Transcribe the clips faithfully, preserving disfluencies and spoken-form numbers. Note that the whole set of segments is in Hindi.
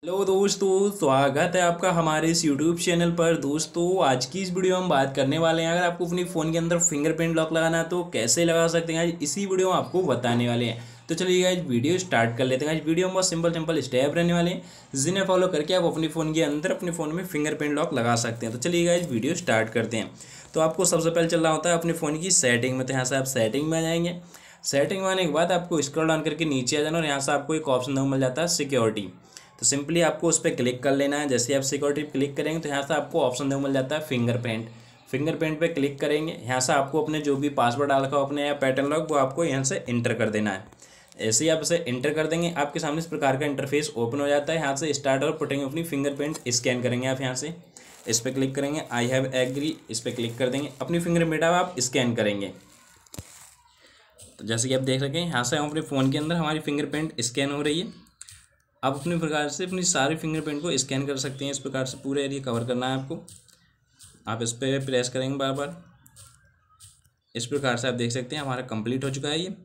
हेलो दोस्तों, स्वागत है आपका हमारे इस यूट्यूब चैनल पर। दोस्तों, आज की इस वीडियो में हम बात करने वाले हैं, अगर आपको अपनी फ़ोन के अंदर फिंगरप्रिंट लॉक लगाना है तो कैसे लगा सकते हैं, आज इसी वीडियो में आपको बताने वाले हैं। तो चलिए आज वीडियो स्टार्ट कर लेते हैं। आज वीडियो में बहुत सिंपल सिंपल स्टेप रहने वाले हैं, जिन्हें फॉलो करके आप अपने फ़ोन के अंदर अपने फ़ोन में फिंगरप्रिंट लॉक लगा सकते हैं। तो चलिए आज वीडियो स्टार्ट करते हैं। तो आपको सबसे पहले चलना होता है अपने फ़ोन की सेटिंग में। तो यहाँ से आप सेटिंग में आ जाएंगे। सेटिंग में आने के बाद आपको स्क्रॉल डाउन करके नीचे आ जाना और यहाँ से आपको एक ऑप्शन मिल जाता है सिक्योरिटी। तो सिंपली आपको उस पर क्लिक कर लेना है। जैसे आप सिक्योरिटी पर क्लिक करेंगे तो यहाँ से आपको ऑप्शन देखो मिल जाता है फिंगरप्रिंट। फिंगरप्रिंट पे क्लिक करेंगे, यहाँ से आपको अपने जो भी पासवर्ड डाल रखा हो अपने या पैटर्न लॉक, वो आपको यहाँ से इंटर कर देना है। ऐसे ही आप इसे इंटर कर देंगे, आपके सामने इस प्रकार का इंटरफेस ओपन हो जाता है। यहाँ से स्टार्ट और पुटिंग अपनी फिंगरप्रिंट स्कैन करेंगे। आप यहाँ से इस पर क्लिक करेंगे, आई हैव एग्री, इस पर क्लिक कर देंगे, अपनी फिंगरप्रिंट आप स्कैन करेंगे। तो जैसे कि आप देख सकें, यहाँ से हम अपने फ़ोन के अंदर हमारी फिंगरप्रिंट स्कैन हो रही है। आप अपने प्रकार से अपनी सारी फिंगरप्रिंट को स्कैन कर सकते हैं। इस प्रकार से पूरे एरिया कवर करना है आपको। आप इस पर प्रेस करेंगे बार बार। इस प्रकार से आप देख सकते हैं हमारा कंप्लीट हो चुका है ये।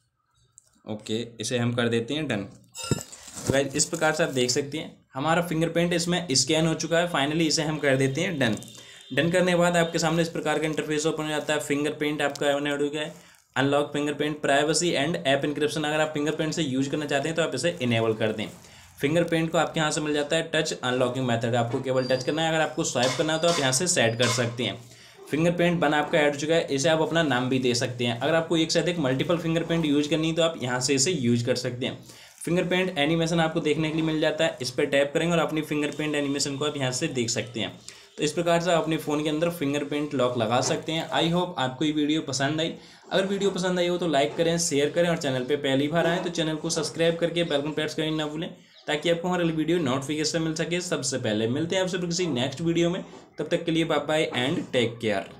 ओके, इसे हम कर देते हैं डन। तो गाइस इस प्रकार से आप देख सकते हैं हमारा फिंगरप्रिंट इसमें स्कैन हो चुका है। फाइनली इसे हम कर देते हैं डन। डन करने के बाद आपके सामने इस प्रकार का इंटरफेस ओपन हो जाता है। फिंगरप्रिंट आपका ऑन हो गया है। Unlock fingerprint, privacy and app encryption, अगर आप फिंगरप्रिंट से यूज करना चाहते हैं तो आप इसे इनेबल कर दें। फिंगरप्रिंट को आपके यहाँ से मिल जाता है टच अनलॉकिंग मेथड, आपको केवल टच करना है। अगर आपको स्वाइप करना है तो आप यहाँ से सेट कर सकते हैं। फिंगरप्रिंट बन आपका ऐड हो चुका है। इसे आप अपना नाम भी दे सकते हैं। अगर आपको एक से अधिक मल्टीपल फिंगरप्रिंट यूज करनी है तो आप यहाँ से इसे यूज कर सकते हैं। फिंगरप्रिंट एनिमेशन आपको देखने के लिए मिल जाता है। इस पर टैप करेंगे और अपनी फिंगरप्रिंट एनिमेशन को आप यहाँ से देख सकते हैं। तो इस प्रकार से आप अपने फ़ोन के अंदर फिंगरप्रिंट लॉक लगा सकते हैं। आई होप आपको ये वीडियो पसंद आई। अगर वीडियो पसंद आई हो तो लाइक करें, शेयर करें और चैनल पे पहली बार आएँ तो चैनल को सब्सक्राइब करके बेल आइकन प्रेस करना ना भूलें, ताकि आपको हमारी वीडियो नोटिफिकेशन मिल सके सबसे पहले। मिलते हैं आपसे किसी नेक्स्ट वीडियो में, तब तक के लिए bye bye and take care.